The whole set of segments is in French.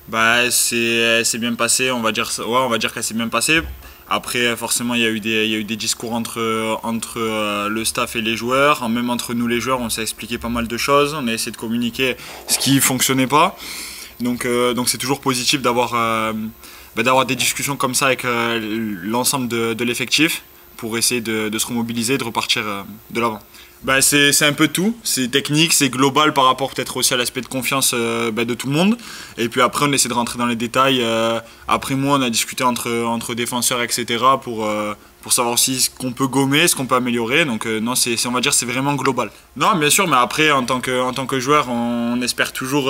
Bah, c'est bien passé, on va dire, ouais, on va dire qu'elle s'est bien passée. Après, forcément, il y a eu des discours entre le staff et les joueurs. Même entre nous, les joueurs, on s'est expliqué pas mal de choses. On a essayé de communiquer ce qui fonctionnait pas. Donc c'est toujours positif d'avoir des discussions comme ça avec l'ensemble de l'effectif pour essayer de se remobiliser, de repartir de l'avant. Bah, c'est un peu tout, c'est technique, c'est global par rapport peut-être aussi à l'aspect de confiance de tout le monde. Et puis après on essaie de rentrer dans les détails. Après moi on a discuté entre défenseurs etc. Pour savoir aussi ce qu'on peut gommer, ce qu'on peut améliorer. Donc non, on va dire c'est vraiment global. Non bien sûr, mais après en tant que joueur on espère toujours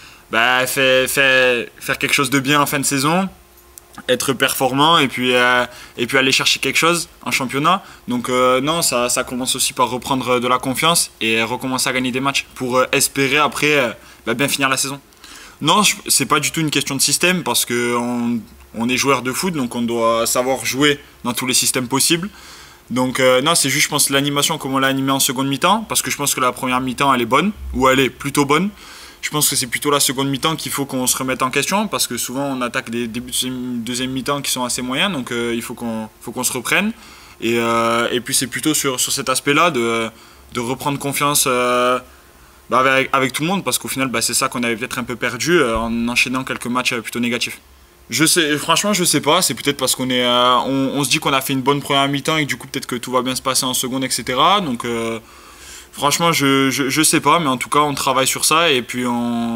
faire quelque chose de bien en fin de saison, être performant et puis aller chercher quelque chose en championnat. Donc non, ça commence aussi par reprendre de la confiance et recommencer à gagner des matchs pour espérer après bien finir la saison. Non, c'est pas du tout une question de système parce que on est joueur de foot, donc on doit savoir jouer dans tous les systèmes possibles. Donc non, c'est juste je pense l'animation, comment on l'a animé en seconde mi-temps, parce que je pense que la première mi-temps elle est bonne, ou elle est plutôt bonne. Je pense que c'est plutôt la seconde mi-temps qu'il faut qu'on se remette en question parce que souvent on attaque des débuts de deuxième mi-temps qui sont assez moyens, donc il faut qu'on se reprenne. Et puis c'est plutôt sur cet aspect-là de reprendre confiance avec tout le monde parce qu'au final c'est ça qu'on avait peut-être un peu perdu en enchaînant quelques matchs plutôt négatifs. Franchement, je sais pas. C'est peut-être parce on se dit qu'on a fait une bonne première mi-temps et que du coup peut-être que tout va bien se passer en seconde, etc. Donc franchement, je sais pas, mais en tout cas, on travaille sur ça et puis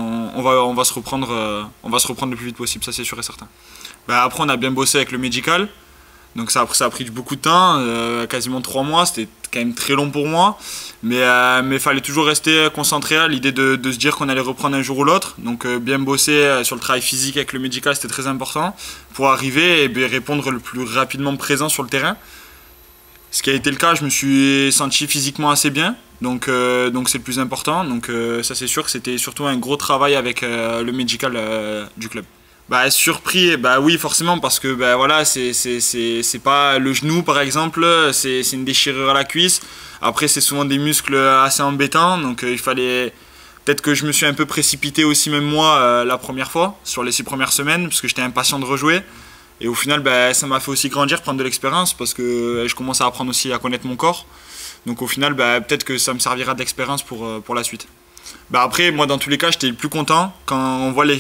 on va se reprendre le plus vite possible, ça c'est sûr et certain. Bah, après, on a bien bossé avec le médical, donc ça a pris beaucoup de temps, quasiment 3 mois, c'était quand même très long pour moi, mais il fallait toujours rester concentré à l'idée de se dire qu'on allait reprendre un jour ou l'autre, donc bien bosser sur le travail physique avec le médical, c'était très important pour arriver et répondre le plus rapidement présent sur le terrain. Ce qui a été le cas, je me suis senti physiquement assez bien, donc c'est le plus important. Donc ça c'est sûr que c'était surtout un gros travail avec le médical du club. Bah surpris, bah oui forcément parce que voilà c'est pas le genou par exemple, c'est une déchirure à la cuisse. Après c'est souvent des muscles assez embêtants, donc il fallait peut-être que je me suis un peu précipité aussi même moi la première fois sur les 6 premières semaines parce que j'étais impatient de rejouer. Et au final, ça m'a fait aussi grandir, prendre de l'expérience parce que je commence à apprendre aussi à connaître mon corps. Donc au final, peut-être que ça me servira d'expérience pour la suite. Après, moi, dans tous les cas, j'étais le plus content quand on voit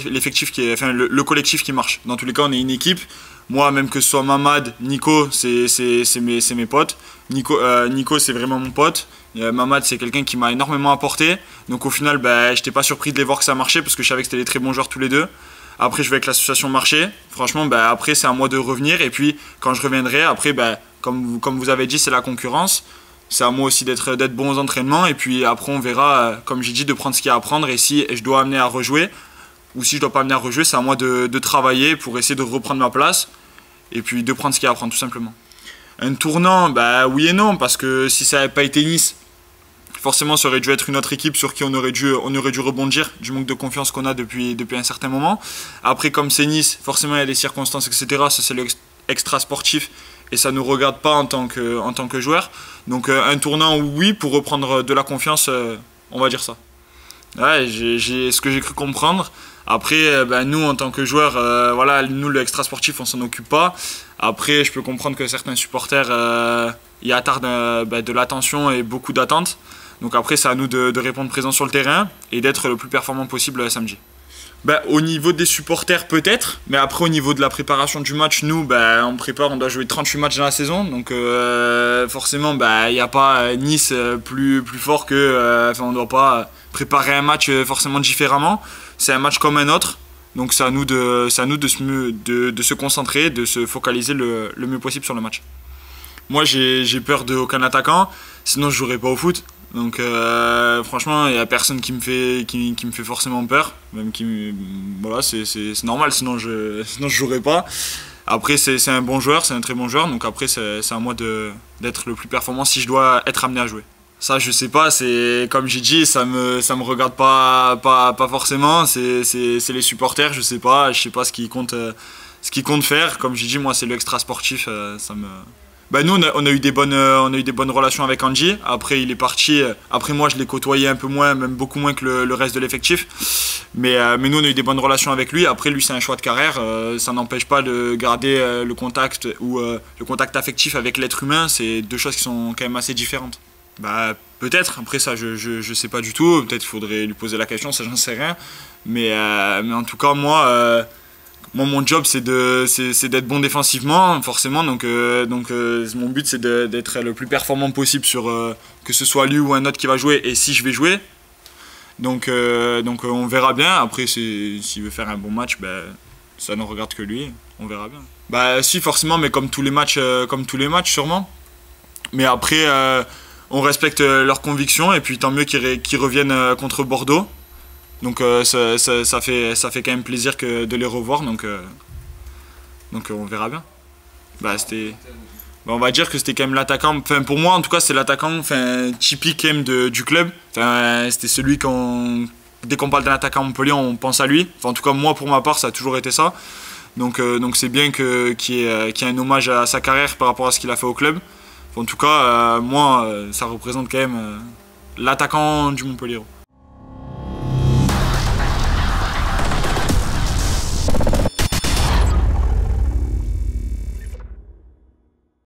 le collectif qui marche. Dans tous les cas, on est une équipe. Moi, même que ce soit Mamad, Nico, c'est mes potes. Nico, c'est vraiment mon pote. Mamad, c'est quelqu'un qui m'a énormément apporté. Donc au final, j'étais pas surpris de les voir que ça marchait parce que je savais que c'était des très bons joueurs tous les deux. Après, je vais avec l'association marché. Franchement, après, c'est à moi de revenir. Et puis, quand je reviendrai, après, comme vous avez dit, c'est la concurrence. C'est à moi aussi d'être bon aux entraînements. Et puis, après, on verra, comme j'ai dit, de prendre ce qu'il y a à prendre. Et si je dois amener à rejouer, ou si je dois pas amener à rejouer, c'est à moi de travailler pour essayer de reprendre ma place. Et puis, de prendre ce qu'il y a à prendre, tout simplement. Un tournant, oui et non. Parce que si ça n'avait pas été Nice, forcément, ça aurait dû être une autre équipe sur qui on aurait dû rebondir du manque de confiance qu'on a depuis un certain moment. Après, comme c'est Nice, forcément, il y a des circonstances, etc. Ça, c'est l'extra sportif et ça ne nous regarde pas en tant que joueur. Donc, un tournant, oui, pour reprendre de la confiance, on va dire ça. Ouais, j'ai ce que j'ai cru comprendre. Après, nous, en tant que joueurs, voilà, nous, le extra sportif, on s'en occupe pas. Après, je peux comprendre que certains supporters y attardent de l'attention et beaucoup d'attentes. Donc après, c'est à nous de répondre présent sur le terrain et d'être le plus performant possible samedi. Au niveau des supporters peut-être, mais après au niveau de la préparation du match, nous on prépare, on doit jouer 38 matchs dans la saison, donc forcément il n'y a pas Nice plus fort que, on ne doit pas préparer un match forcément différemment, c'est un match comme un autre, donc c'est à nous de se concentrer, de se focaliser le mieux possible sur le match. Moi j'ai peur d'aucun attaquant, sinon je jouerais pas au foot. Donc franchement, il n'y a personne qui me fait forcément peur. Même voilà, c'est normal, sinon je jouerais pas. Après, c'est un bon joueur, c'est un très bon joueur. Donc après, c'est à moi d'être le plus performant si je dois être amené à jouer. Ça, je sais pas, c'est comme j'ai dit, ça me regarde pas forcément. C'est les supporters, je sais pas ce qu'ils comptent faire. Comme j'ai dit, moi, c'est l'extra sportif, Bah nous on a eu on a eu des bonnes relations avec Andy. Après il est parti. Après moi je l'ai côtoyé un peu moins, même beaucoup moins que le reste de l'effectif. Mais nous on a eu des bonnes relations avec lui. Après lui c'est un choix de carrière. Ça n'empêche pas de garder le contact ou le contact affectif avec l'être humain. C'est deux choses qui sont quand même assez différentes. Bah peut-être. Après ça je sais pas du tout. Peut-être qu'il faudrait lui poser la question. Ça j'en sais rien. Mais en tout cas moi, mon job, c'est d'être bon défensivement, forcément. Donc mon but, c'est d'être le plus performant possible sur que ce soit lui ou un autre qui va jouer et si je vais jouer. On verra bien. Après, s'il veut faire un bon match, ben, ça ne regarde que lui. On verra bien. Bah, si, forcément, mais comme tous les matchs, sûrement. Mais après, on respecte leurs convictions et puis tant mieux qu'ils reviennent contre Bordeaux. Donc ça fait quand même plaisir de les revoir, donc on verra bien. Bah, on va dire que c'était quand même l'attaquant, enfin pour moi en tout cas c'est l'attaquant typique quand même du club. C'était celui dès qu'on parle d'un attaquant à Montpellier on pense à lui. Enfin, en tout cas moi pour ma part ça a toujours été ça. Donc c'est bien qu'il y ait un hommage à sa carrière par rapport à ce qu'il a fait au club. Enfin, en tout cas moi ça représente quand même l'attaquant du Montpellier.